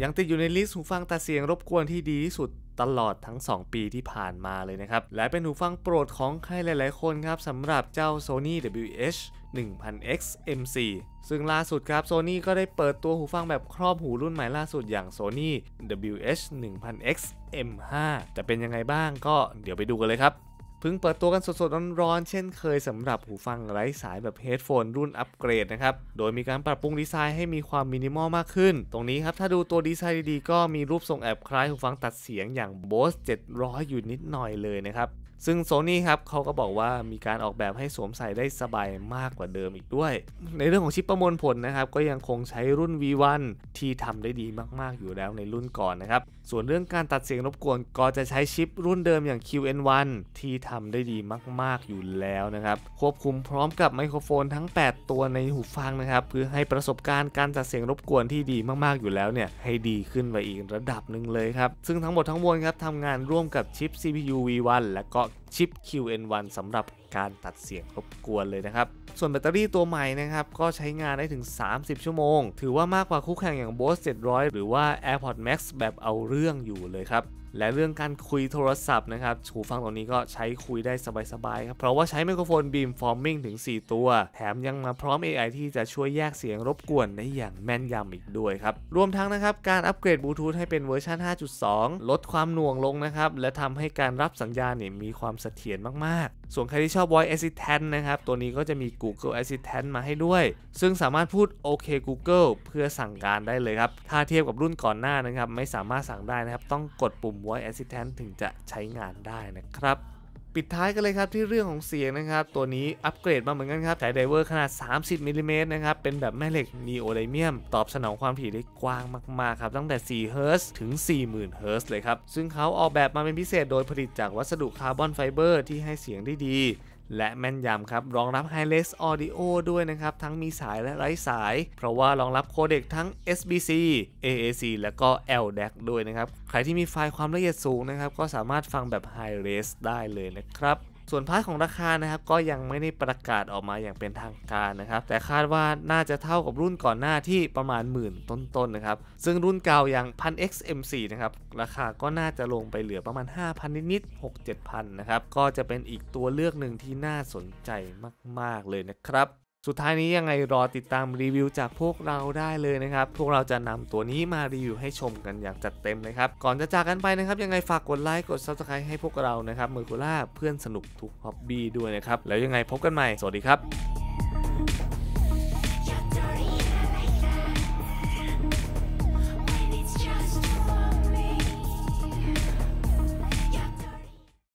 ยังติดอยู่ในลิสต์หูฟังตัดเสียงรบกวนที่ดีที่สุดตลอดทั้ง2ปีที่ผ่านมาเลยนะครับและเป็นหูฟังโปรดของใครหลายๆคนครับสำหรับเจ้า Sony WH-1000X M4 ซึ่งล่าสุดครับ Sony ก็ได้เปิดตัวหูฟังแบบครอบหูรุ่นใหม่ล่าสุดอย่าง Sony WH-1000X M5 จะเป็นยังไงบ้างก็เดี๋ยวไปดูกันเลยครับเพิ่งเปิดตัวกันสดๆร้อนๆเช่นเคยสำหรับหูฟังไร้สายแบบเฮดโฟนรุ่นอัปเกรดนะครับโดยมีการปรับปรุงดีไซน์ให้มีความมินิมอลมากขึ้นตรงนี้ครับถ้าดูตัวดีไซน์ดีๆก็มีรูปทรงแอบคล้ายหูฟังตัดเสียงอย่าง Bose 700อยู่นิดหน่อยเลยนะครับซึ่ง Sony ครับเขาก็บอกว่ามีการออกแบบให้สวมใส่ได้สบายมากกว่าเดิมอีกด้วยในเรื่องของชิปประมวลผลนะครับก็ยังคงใช้รุ่น V1 ที่ทำได้ดีมากๆอยู่แล้วในรุ่นก่อนนะครับส่วนเรื่องการตัดเสียงรบกวนก็จะใช้ชิปรุ่นเดิมอย่าง QN1 ที่ทำได้ดีมากๆอยู่แล้วนะครับควบคุมพร้อมกับไมโครโฟนทั้ง8ตัวในหูฟังนะครับเพื่อให้ประสบการณ์การตัดเสียงรบกวนที่ดีมากๆอยู่แล้วเนี่ยให้ดีขึ้นไปอีกระดับหนึ่งเลยครับซึ่งทั้งหมดทั้งมวลครับทำงานร่วมกับชิป CPU V1 และก็ชิป QN1 สำหรับการตัดเสียงรบกวนเลยนะครับส่วนแบตเตอรี่ตัวใหม่นะครับก็ใช้งานได้ถึง30ชั่วโมงถือว่ามากกว่าคู่แข่งอย่าง Bose 700หรือว่า AirPods Max แบบเอาเรื่องอยู่เลยครับและเรื่องการคุยโทรศัพท์นะครับหูฟังตัวนี้ก็ใช้คุยได้สบายๆครับเพราะว่าใช้ไมโครโฟน Beamforming ถึง4ตัวแถมยังมาพร้อม AI ที่จะช่วยแยกเสียงรบกวนได้อย่างแม่นยำอีกด้วยครับรวมทั้งนะครับการอัปเกรดบลูทูธให้เป็นเวอร์ชัน 5.2 ลดความหน่วงลงนะครับและทำให้การรับสัญญาณเนี่ยมีความเสถียรมากๆส่วนใครที่ชอบ Voice Assistant นะครับตัวนี้ก็จะมี Google Assistant มาให้ด้วยซึ่งสามารถพูดโอเค Google เพื่อสั่งการได้เลยครับถ้าเทียบกับรุ่นก่อนหน้านะครับไม่สามารถสั่งได้นะครับต้องกดปุ่ม Voice Assistant ถึงจะใช้งานได้นะครับปิดท้ายกันเลยครับที่เรื่องของเสียงนะครับตัวนี้อัปเกรดมาเหมือนกันครับใช้ไดเวอร์ขนาด30มิลลิเมตรนะครับเป็นแบบแม่เหล็ก Neodymium ตอบสนองความถี่ได้กว้างมากๆครับตั้งแต่4 Hz ถึง 40,000 Hz เลยครับซึ่งเขาออกแบบมาเป็นพิเศษโดยผลิตจากวัสดุคาร์บอนไฟเบอร์ที่ให้เสียงได้ดีและแม่นยำครับรองรับ Hi-Res Audio ด้วยนะครับทั้งมีสายและไร้สายเพราะว่ารองรับโคเด็กทั้ง SBC AAC และก็ LDAC ด้วยนะครับใครที่มีไฟล์ความละเอียดสูงนะครับก็สามารถฟังแบบ Hi-Res ได้เลยนะครับส่วนพาร์ทของราคานะครับก็ยังไม่ได้ประกาศออกมาอย่างเป็นทางการนะครับแต่คาดว่าน่าจะเท่ากับรุ่นก่อนหน้าที่ประมาณหมื่นต้นๆนะครับซึ่งรุ่นเก่าอย่าง 1000X M4 นะครับราคาก็น่าจะลงไปเหลือประมาณ 5,000 นิดๆ 6-7,000 นะครับก็จะเป็นอีกตัวเลือกหนึ่งที่น่าสนใจมากๆเลยนะครับสุดท้ายนี้ยังไงรอติดตามรีวิวจากพวกเราได้เลยนะครับพวกเราจะนำตัวนี้มารีวิวให้ชมกันอย่างจัดเต็มเลยครับก่อนจะจากกันไปนะครับยังไงฝากกดไลค์กด Subscribe ให้พวกเรานะครับเมอร์คูล่าเพื่อนสนุกทุกฮ็อบบี้ด้วยนะครับแล้วยังไงพบกันใหม่สวัสดีครับ